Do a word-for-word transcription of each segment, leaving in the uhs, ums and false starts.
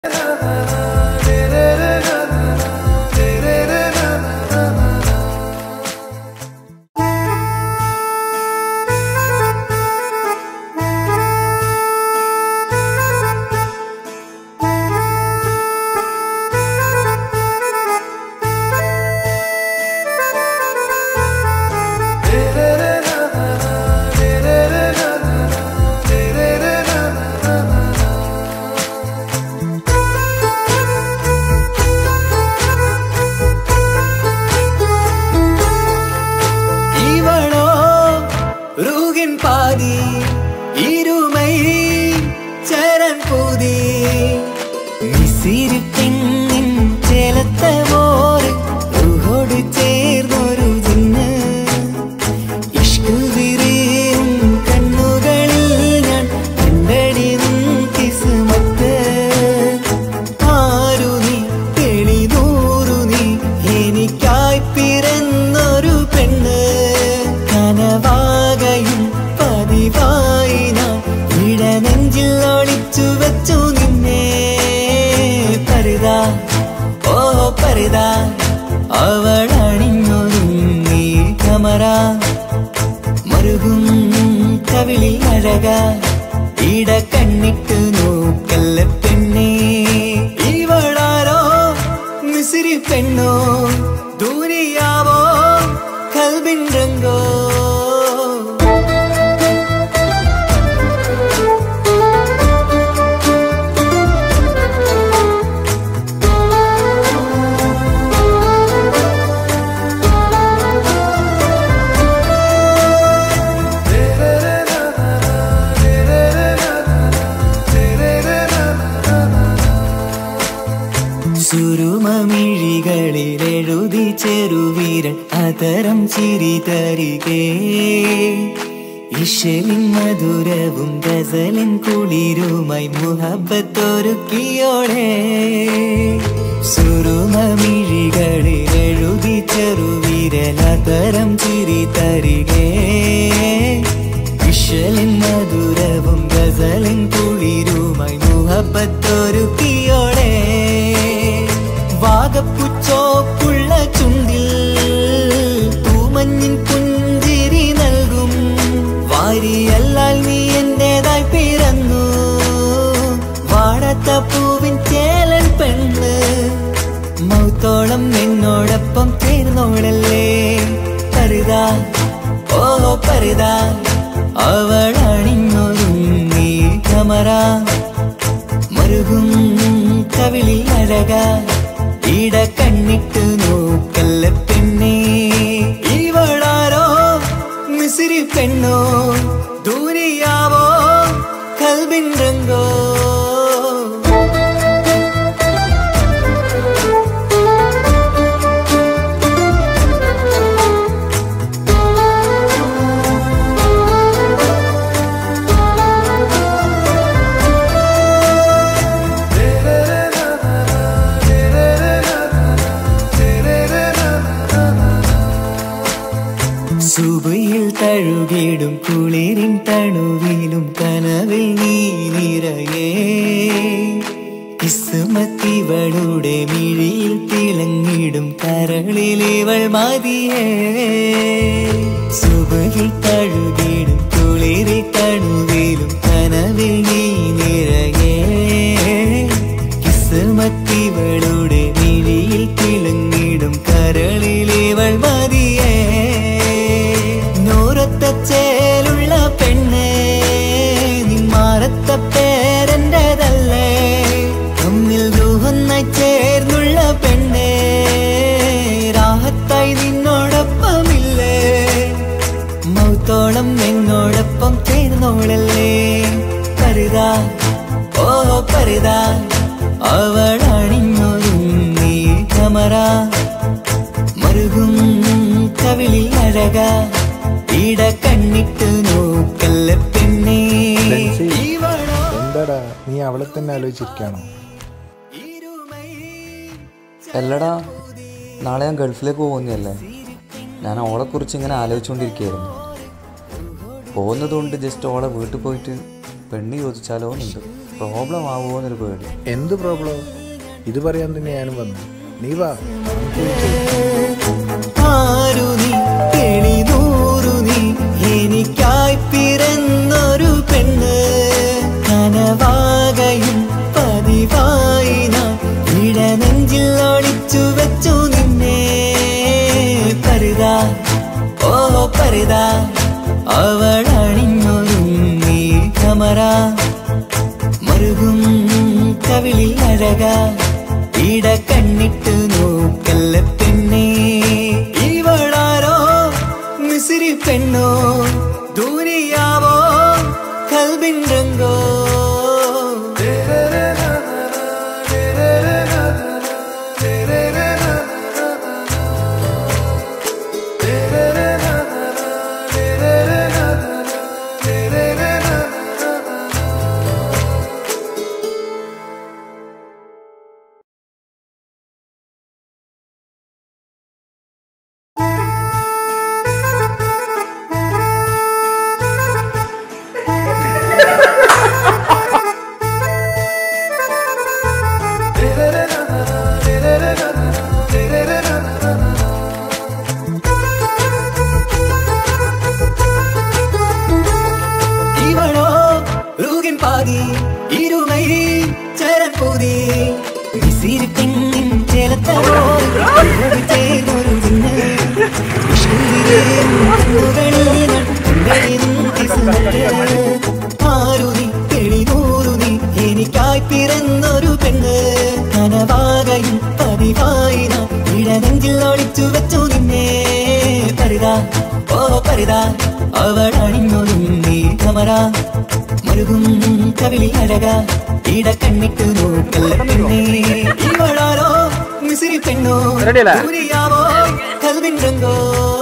എല്ലടാ, നാളെ ഞാൻ ഗൾഫിലേക്ക് പോകുന്നതല്ലേ. ഞാൻ ഓളെക്കുറിച്ച് ഇങ്ങനെ ആലോചിച്ചുകൊണ്ടിരിക്കുകയായിരുന്നു. പോകുന്നതുകൊണ്ട് ജസ്റ്റ് ഓളെ വീട്ടിൽ പോയിട്ട് പെണ്ണ് ചോദിച്ചാലോ എന്നുണ്ട്. പ്രോബ്ലം ആവുമോ എന്നൊരു പേടി. എന്ത് പ്രോബ്ലം? ഇത് പറയാൻ തന്നെ ഞാനും വന്നു. നീ വാ. എനിക്കായി പിറന്നൊരു പെണ്ണ് കനവാകയും പതിവായി ഞാൻ ഇടനെഞ്ചിൽ ഒളിച്ചു വെച്ചു നിന്നെ. പരിതാ ഓ പരിതാ അവളണിഞ്ഞൊരുങ്ങി കമറ മറുകും കവിളിൽ അഴക ഇട കണ്ണിട്ട് നോക്കല്ല പെണ്ണേ. ഇവളാരോ മിസിരി പെണ്ണോ ദൂരിയാവോ കൽബിൻ രംഗോ. എനിക്കായി പിറന്നൊരു പെണ്ണ് കനവാകയും പതിവായി നാം ഇടനെഞ്ചിൽ ഒളിച്ചു വെച്ചു നിന്നെ. പരിതാ ഓ പരിതാ അവളണിഞ്ഞൊരുങ്ങി കമറ മറുകും കവിളിൽ അഴക ഇട കണ്ണിട്ട് നോക്കല്ല പെണ്ണേ. ഇവളാരോ മിസിരി പെണ്ണോ ദൂരിയാവോ കൽബിൻ രംഗോ.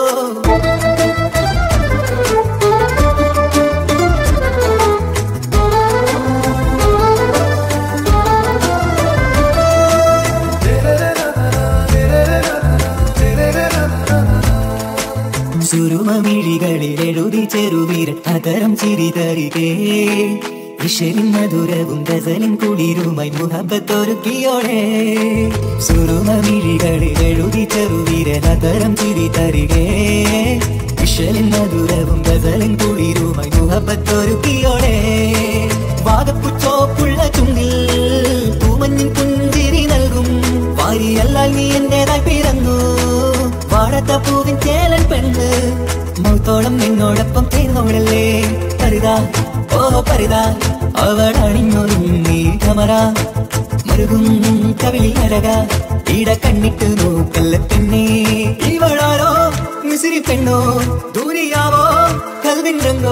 സുരുമമിഴികളിൽ എഴുതി ചെറുവിരൽ അതരം ചിരി തരികേ. ഇഷരിൻ മധുരവും ഗസലിൻ കുളിരുമായി മുഹബത്തൊരുക്കിയോടെ. സുരുമമിഴികളിൽ എഴുതി ചെറുവിരൽ അതരം ചിരി തരികേ. ഇഷലിൻ മധുരവും ഗസലിൻ കുളിരുമായി മുഹബത്തൊരുക്കിയോടെ. വാഗപ്പുച്ചോപ്പുള്ള ചുണ്ടിൽ പൂമഞ്ഞിൻ പുഞ്ചിരി നൽകും വാരിയല്ലാൽ നീ എന്റേതായി പിറന്നു. വാഴത്ത പൂവിൻ ചേലൻ പെണ്ണ് മൗത്തോളം നിന്നോടൊപ്പം തീർന്നോളല്ലേ. പരിതാ ഓ പരിതാ അവളണിഞ്ഞൊരുങ്ങി കമറ മറുകും കവിളിൽ അഴക ഇട കണ്ണിട്ട് നോക്കല്ല പെണ്ണേ. ഇവളാരോ മിസിരി പെണ്ണോ ദൂരിയാവോ കൽബിൻ രംഗോ.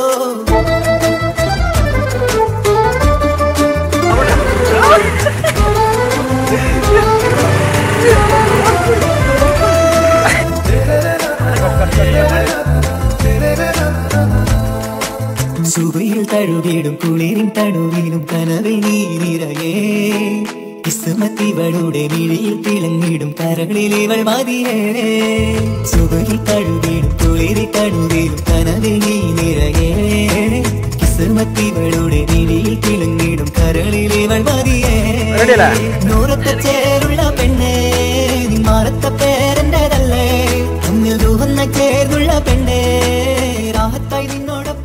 സുബയിൽ തഴുകിടും കുളിരിൻ തണുവിലും കനവിൽ നീ നിറയേ. കിസ്മത്തിവളുടെ മിഴിയിൽ തിളങ്ങിടും കരളിൽ ഇവൾ മതിയേ. സുബയിൽ തഴുകിടും കുളിരിൻ തണുവിലും കനവിൽ നീ നിറയേ. കിസ്മത്തിവളുടെ മിഴിയിൽ തിളങ്ങിടും കരളിൽ ഇവൾ മതിയേ. നൂറത്തെ ചേരുള്ള പെണ്ണേ നിന്മാറത്ത പേരെന്റേതല്ലേ. തമ്മിൽ ദൂഹന്ന ചേർന്നുള്ള പെണ്ണേ രാഹത്തായി നിന്നോടൊപ്പം.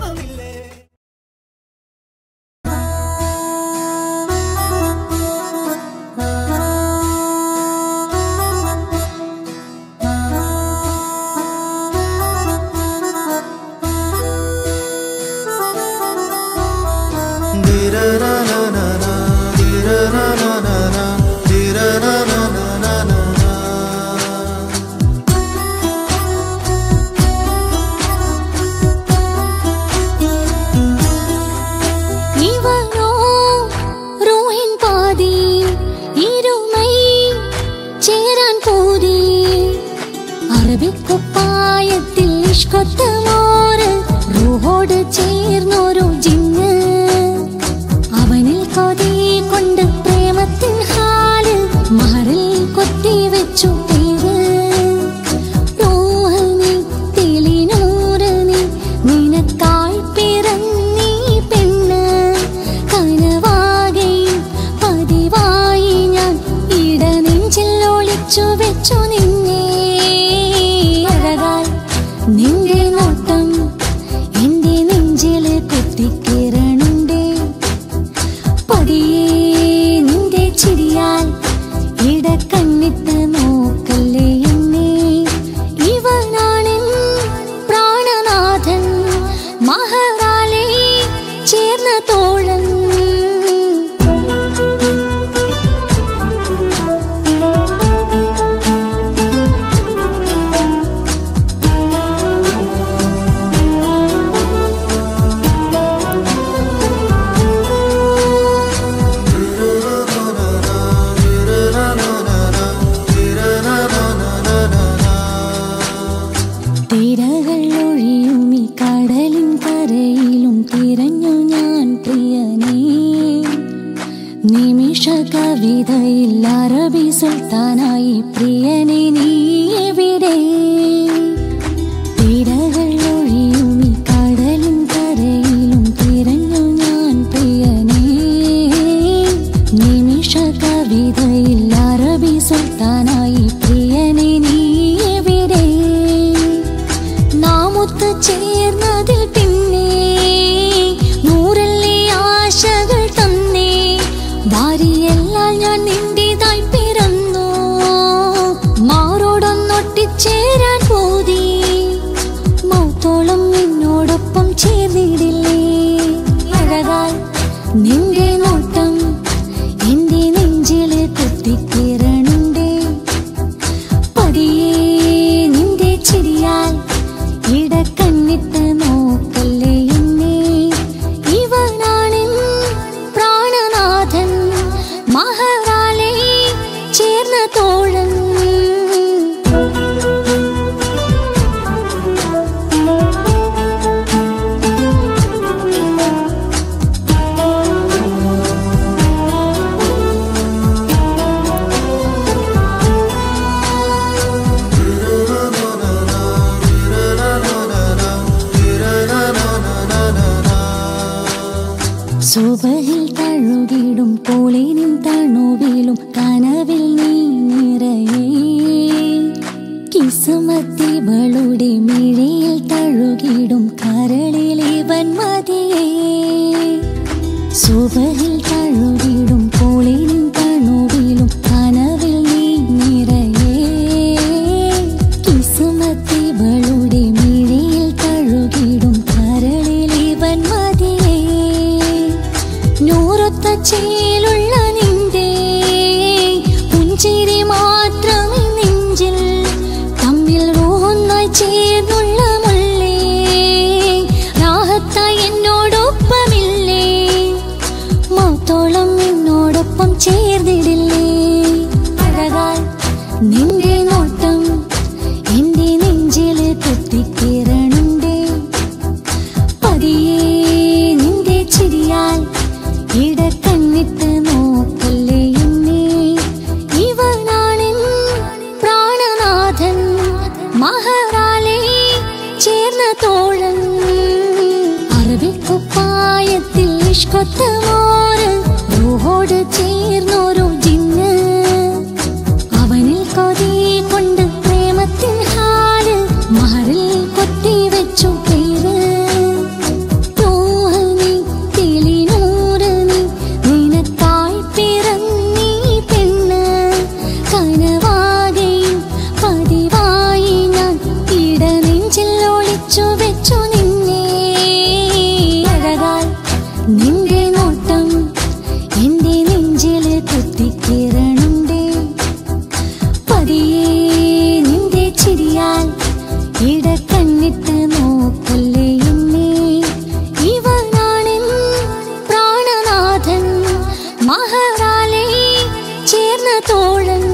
കുപ്പായത്തിൽ ഇഷ്കൊത്തമോര് റൂഹോട് ചേർന്നൊരു ജിന്ന്. അവനിൽ കൊതി കൊണ്ട് പ്രേമത്തിൻ ഹാല് മഹറിൽ കൊത്തി വെച്ചു പേര്. റൂഹനി തെളിനൂറനി നിനക്കായി പിറന്നീ പെണ്ണ് കനവാ വെച്ചു നിന്നെ അഴകാൽ നിന്റെ നോട്ടം എന്റെ നെഞ്ചില് കുത്തിക്കേറണുണ്ടേ പതിയെ നിന്റെ ചിരിയാൽ ഇടക്കണ്ണിട്ട് നോക്കല്ലേ എന്നെ ഇവനാണെൻ പ്രാണനാഥൻ മഹറാലെ ചേർന്ന തോഴൻ തിരകൾ ഒഴിയും ഈ കടലിൻ കരയിലും തിരഞ്ഞു ഞാൻ പ്രിയനേ നിമിഷ കവിതയിൽ അറബി സുൽത്താനായി പ്രിയനെ നീ എവിടെ തിരകൾ ഒഴിയും ഈ കടലിൻ കരയിലും തിരഞ്ഞു ഞാൻ പ്രിയനേ നിമിഷ കവിതയിൽ അറബി സുൽത്താനായി പ്രിയനെ നീ എവിടെ നാമൊത്ത് ചേർന്നതിൽ പിന്നെ നൂറല്ലേ ആശകൾ തന്നേ ഭാര്യയെല്ലാം ഞാൻ നിന്റേതായി പിറന്നു മാറോടൊന്നൊട്ടിച്ചേരാൻ പോതി മൗത്തോളം എന്നോടൊപ്പം ചേർന്നിടില്ലേ അഴകാൽ നിന്റെ നോട്ടം എന്റെ നെഞ്ചില് കുത്തിക്കേറണുണ്ടേ പതിയെ നിന്റെ ചിരിയാൽ ഇടക്കണ്ണിട്ട് നോക്കല്ലേ എന്നെ ഇവനാണെൻ പ്രാണനാഥൻ മഹറാലെ ചേർന്ന തോഴൻ സുബഹിൽ തഴുകിടും കോളിനും തണുവിലും കനവിൽ നീ നിറയേ കിസുമത്തിവളുടെ മിഴിയിൽ തഴുകിടും കരളിലിവൻ മതിയേ സുബഹിൽ തഴുകിടും കോളിനും തണുവിലും കനവിൽ നീ നിറയേ കിസുമത്തിവളുടെ മിഴിയിൽ തഴുകിടും കരളിലിവൻ മതിയേ നൂറൊത്ത ചേലുള്ള നിന്റെ പുഞ്ചിരി മാത്രമേ നെഞ്ചിൽ തമ്മിൽ റൂഹൊന്നായി ചേർന്നുള്ള മുള്ളേ രാഹത്തായി എന്നോടൊപ്പമില്ലേ മൗത്തോളം എന്നോടൊപ്പം ചേർന്നിടില്ലേ അഴകാൽ നിന്റെ നോട്ടം എന്റെ നെഞ്ചില് കുത്തിക്കേറണുണ്ടേ പതിയെ നിന്റെ ചിരിയാൽ ഇടക്കണ്ണിട്ട് നോക്കല്ലേ എന്നെ ഇവനാണെൻ പ്രാണനാഥൻ മഹറാലെ ചേർന്ന തോഴൻ അറബിക്കുപ്പായത്തിൽ ഇഷ്കൊത്ത മോര് റൂഹോട് ചേർന്നൊരു ജിന്ന് അവനിൽ കൊതി കൊണ്ട് പ്രേമത്തിൻ ഹാല് മഹറിൽ കൊത്തി വെച്ചു പേര് നിന്റെ നോട്ടം എന്റെ നെഞ്ചില് കുത്തിക്കേറണുണ്ടേ പതിയെ നിന്റെ ചിരിയാൽ ഇടക്കണ്ണിട്ട് നോക്കല്ലേ എന്നെ ഇവനാണെൻ പ്രാണനാഥൻ മഹറാലെ ചേർന്ന തോഴൻ